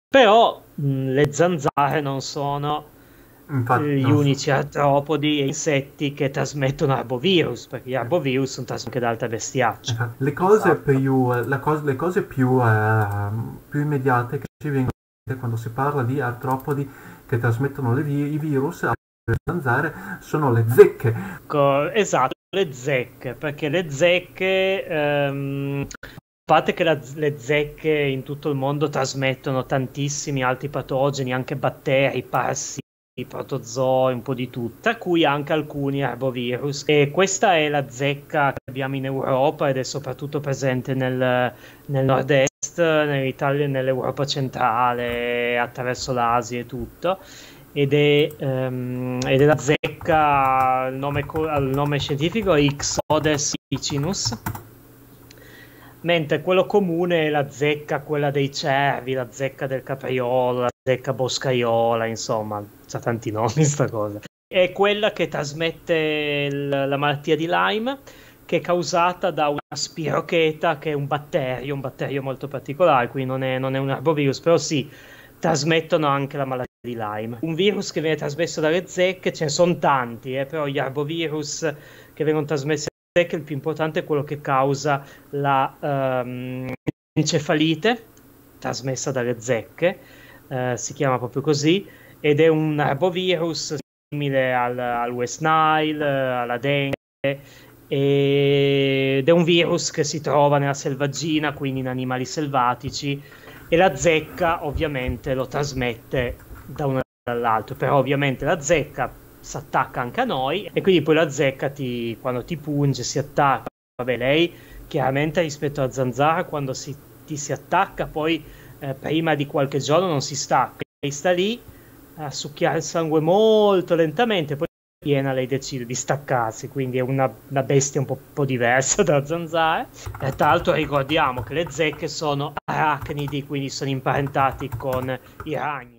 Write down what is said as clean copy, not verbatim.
Però le zanzare non sono Infatti, gli non so. unici artropodi e insetti che trasmettono arbovirus, perché gli arbovirus sono trasmessi anche da altre bestiacce. Le cose Esatto. più, le cose più immediate che ci vengono in mente quando si parla di artropodi che trasmettono i virus alle zanzare sono le zecche. Esatto, le zecche, perché le zecche, a parte che le zecche in tutto il mondo trasmettono tantissimi altri patogeni, anche batteri, parassiti, protozoi, un po' di tutto, tra cui anche alcuni arbovirus. E questa è la zecca che abbiamo in Europa ed è soprattutto presente nel nord-est, nell'Italia, nell'Europa centrale, attraverso l'Asia e tutto. Ed è la zecca, il nome scientifico è Ixodes ficinus, mentre quello comune è la zecca, quella dei cervi, la zecca del capriolo, la zecca boscaiola, insomma, c'ha tanti nomi sta cosa. È quella che trasmette la malattia di Lyme, che è causata da una spirocheta, che è un batterio molto particolare, quindi non è un arbovirus, però sì, trasmettono anche la malattia di Lyme. Un virus che viene trasmesso dalle zecche, ce ne sono tanti, però gli arbovirus che vengono trasmessi dalle zecche, il più importante è quello che causa la encefalite, trasmessa dalle zecche, si chiama proprio così, ed è un arbovirus simile al West Nile, alla dengue, ed è un virus che si trova nella selvaggina, quindi in animali selvatici, e la zecca ovviamente lo trasmette da uno all'altro, però ovviamente la zecca si attacca anche a noi e quindi poi la zecca quando ti punge si attacca. Vabbè, lei chiaramente rispetto alla zanzara quando ti si attacca poi prima di qualche giorno non si stacca, lei sta lì a succhiare il sangue molto lentamente, poi piena lei decide di staccarsi, quindi è una bestia un po' diversa dalla zanzara. E tra l'altro ricordiamo che le zecche sono arachnidi, quindi sono imparentati con i ragni.